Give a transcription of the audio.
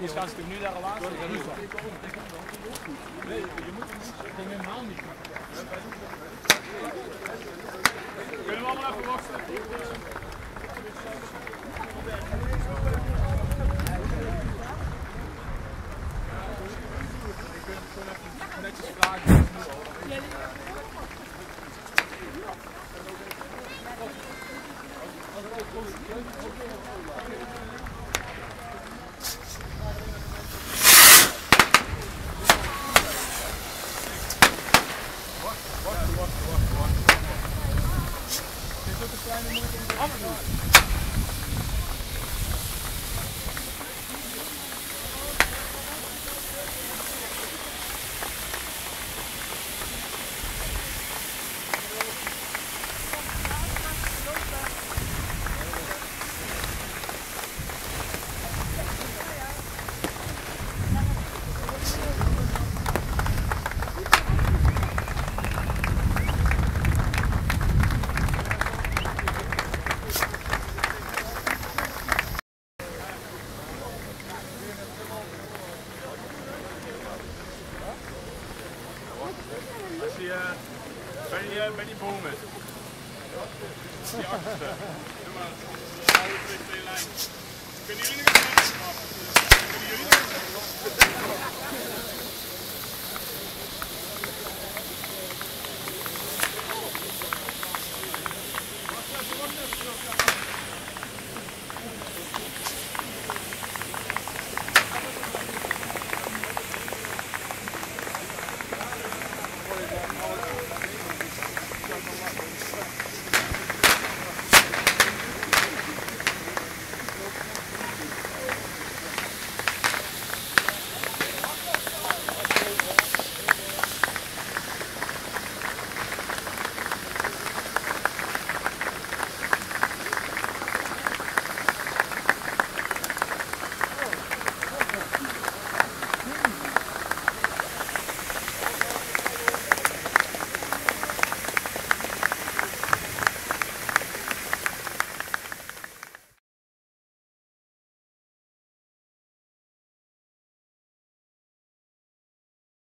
Anders gaan ze natuurlijk nu daar al aan. Nee, je moet het helemaal niet. Kunnen we allemaal even wachten? Je kunt gewoon even netjes vragen. Bij die bomen. Die achterste. Doe maar. Twee lijnen. Kunnen jullie nog even afwachten? Kunnen jullie nog even afwachten?